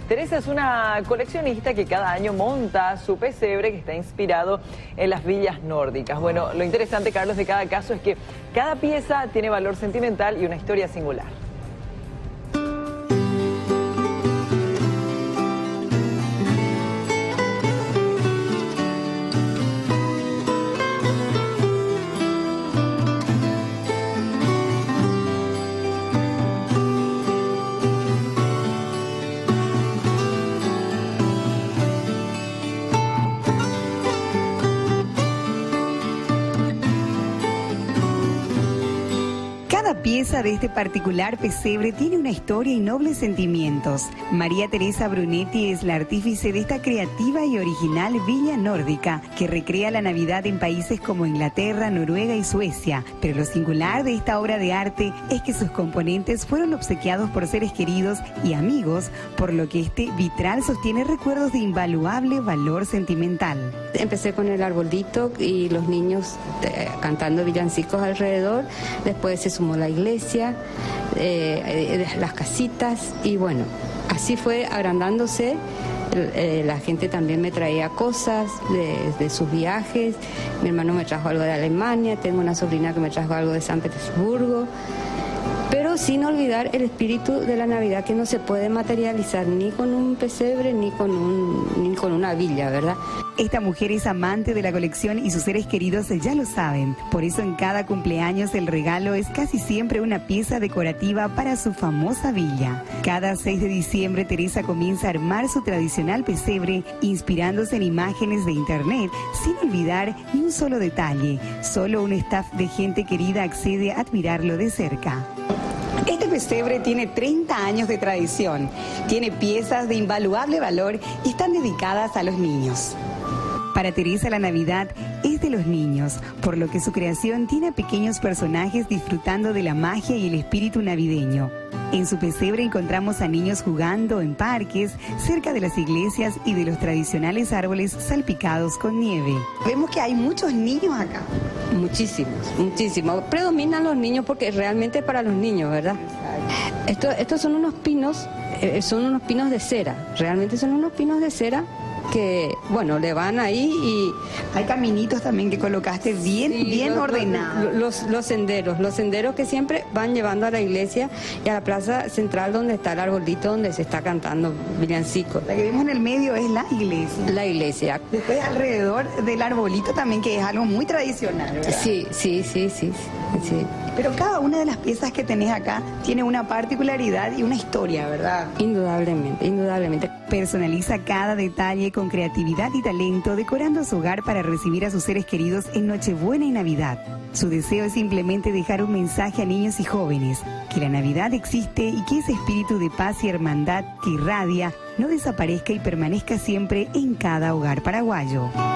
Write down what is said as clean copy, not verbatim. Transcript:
Teresa es una coleccionista que cada año monta su pesebre que está inspirado en las villas nórdicas. Bueno, lo interesante, Carlos, de cada caso es que cada pieza tiene valor sentimental y una historia singular. Cada pieza de este particular pesebre tiene una historia y nobles sentimientos. María Teresa Brunetti es la artífice de esta creativa y original villa nórdica que recrea la Navidad en países como Inglaterra, Noruega y Suecia. Pero lo singular de esta obra de arte es que sus componentes fueron obsequiados por seres queridos y amigos, por lo que este vitral sostiene recuerdos de invaluable valor sentimental. Empecé con el arbolito y los niños cantando villancicos alrededor, después se sumó la iglesia, las casitas y bueno, así fue agrandándose. La gente también me traía cosas de sus viajes, mi hermano me trajo algo de Alemania, tengo una sobrina que me trajo algo de San Petersburgo, pero sin olvidar el espíritu de la Navidad que no se puede materializar ni con un pesebre ni con una villa, ¿verdad? Esta mujer es amante de la colección y sus seres queridos ya lo saben. Por eso en cada cumpleaños el regalo es casi siempre una pieza decorativa para su famosa villa. Cada 6 de diciembre Teresa comienza a armar su tradicional pesebre inspirándose en imágenes de internet, sin olvidar ni un solo detalle. Solo un staff de gente querida accede a admirarlo de cerca. Este pesebre tiene 30 años de tradición, tiene piezas de invaluable valor y están dedicadas a los niños. Para Teresa la Navidad es de los niños, por lo que su creación tiene a pequeños personajes disfrutando de la magia y el espíritu navideño. En su pesebre encontramos a niños jugando en parques, cerca de las iglesias y de los tradicionales árboles salpicados con nieve. Vemos que hay muchos niños acá. Muchísimos, muchísimos. Predominan los niños porque realmente es para los niños, ¿verdad? Estos son unos pinos de cera, realmente son unos pinos de cera que, bueno, le van ahí y... Hay caminitos también que colocaste bien ordenados. Los senderos que siempre van llevando a la iglesia y a la plaza central donde está el arbolito donde se está cantando villancicos. La que vemos en el medio es la iglesia. La iglesia. Después alrededor del arbolito también, que es algo muy tradicional, ¿verdad? Sí. Pero cada una de las piezas que tenés acá tiene una particularidad y una historia, ¿verdad? Indudablemente. Personaliza cada detalle con creatividad y talento, decorando su hogar para recibir a sus seres queridos en Nochebuena y Navidad. Su deseo es simplemente dejar un mensaje a niños y jóvenes, que la Navidad existe y que ese espíritu de paz y hermandad que irradia no desaparezca y permanezca siempre en cada hogar paraguayo.